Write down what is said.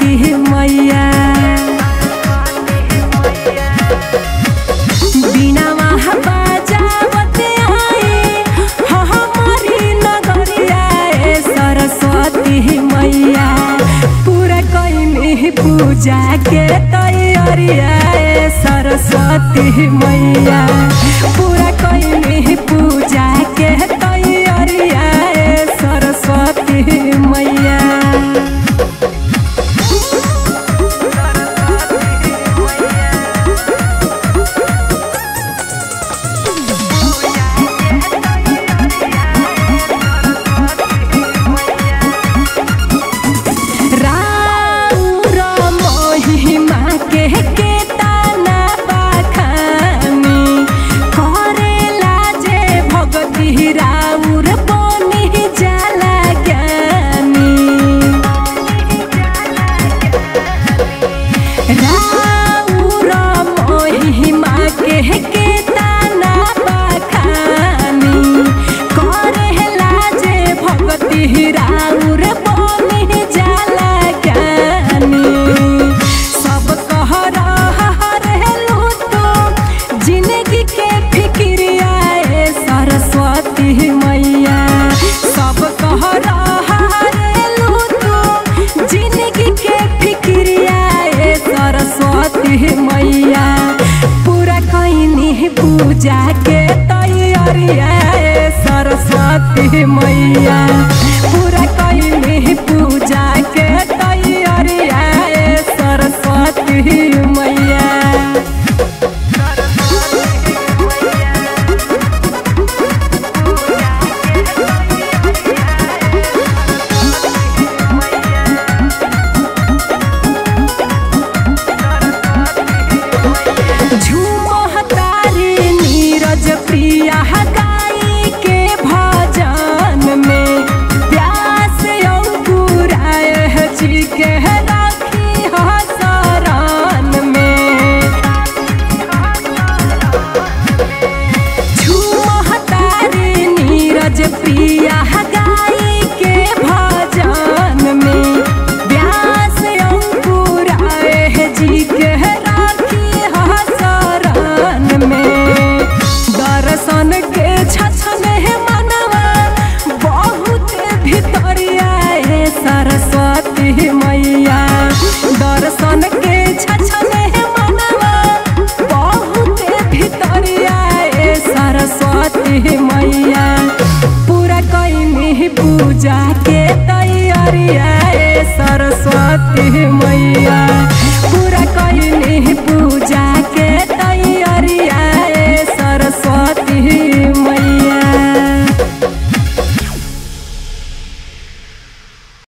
सरस्वती मैया बिना वहाँ बजावत आई हमारी नगरिया सरस्वती मैया पूरा कईनी पूजा के तैयारिया सरस्वती मैया पूरा कईनी पूजा के तैयारिया सरस्वती मैया मैया पूरा कईनी पूजा के तैयारिया सरस्वती मैया पूरा कईनी पूजा के तैयारिया सरस्वती मैया प्रिया गाई के भजन में व्यास अंकुर आए जी के राखी शरण में दर्शन के छछन मनवा बहुत भितरिया सरस्वती मैया दर्शन के छछन मनवा बहुत भितरिया सरस्वती मैया पूजा के तैयारिया सरस्वती मैया।